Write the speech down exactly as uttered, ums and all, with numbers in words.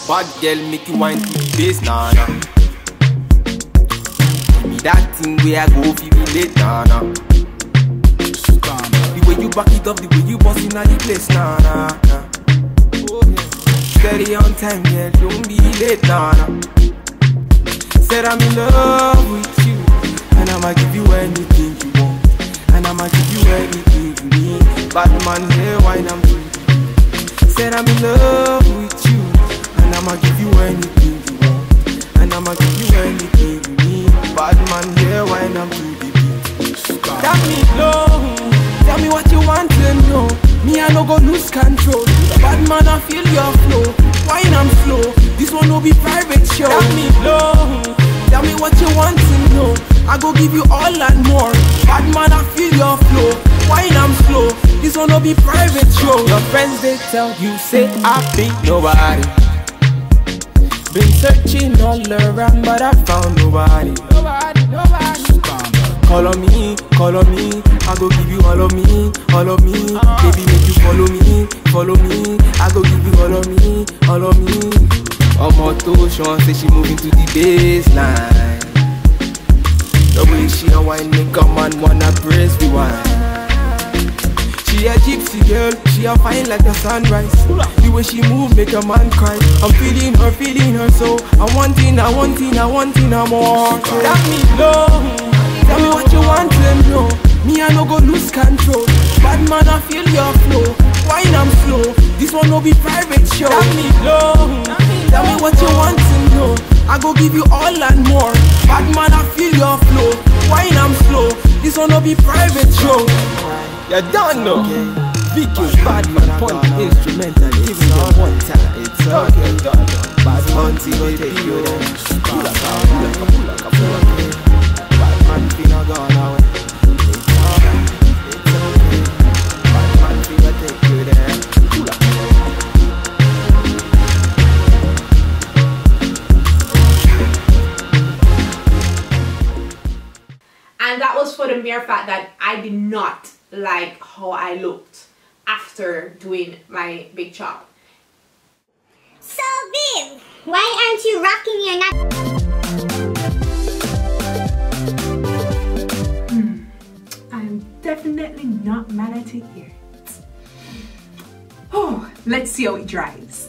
Bad girl make you wine to the bass, nah nah. Give me that thing where I go feel me late, nah nah. The way you back it up, the way you bust in the place, nah nah nah. Steady on time, yeah, don't be late, nah nah. Said I'm in love with you, and I'ma give you anything you want, and I'ma give you anything you need. Bad man, hey, wine I'm doing. Said I'm in love with you, and I'ma give you anything you want, and I'ma give you anything you need. Bad man, yeah, wine I'm to the beat. Tell me low, tell me what you want to know. Me I no go lose control. Bad man, I feel your flow. Wine I'm slow. This one no be private show. Tell me low, tell me what you want to know. I go give you all and more. Bad man, I feel your flow. Wine I'm slow. This one no be private show. Your friends they tell you say I be nobody. Been searching all around but I found nobody. Nobody, nobody. Call on me, call on me. I go give you all of me, all of me. uh, Baby make you follow me, follow me. I go give you all of me, all of me. Omo to Sean say she moving to the baseline. The way she a wine make a man wanna praise the wine. She a gypsy girl, she a fine like the sunrise. The way she move make a man cry. I'm feeling her, feeling her so I wanting, I wanting, I wanting her more. Tell me low, tell me what you want to know. Me I no go lose control. Bad man I feel your flow. Wine I'm slow. This one no be private show. Tell me low, tell me what you want to know. I go give you all and more. Bad man I feel your flow. Wine I'm slow. This one no be private show. You don't know. Vicky's bad man point the instrumental. Give me the one time. It's okay. Bad man till they take you there. Pull up, pull up, pull up, pull up. Bad man finna gone away. It's okay, it's okay. Bad man finna take you there. Pull up. And that was for the mere fact that I did not like how I looked after doing my big chop. So babe, why aren't you rocking your nut? Hmm. I'm definitely not mad at it yet. Oh, let's see how it dries.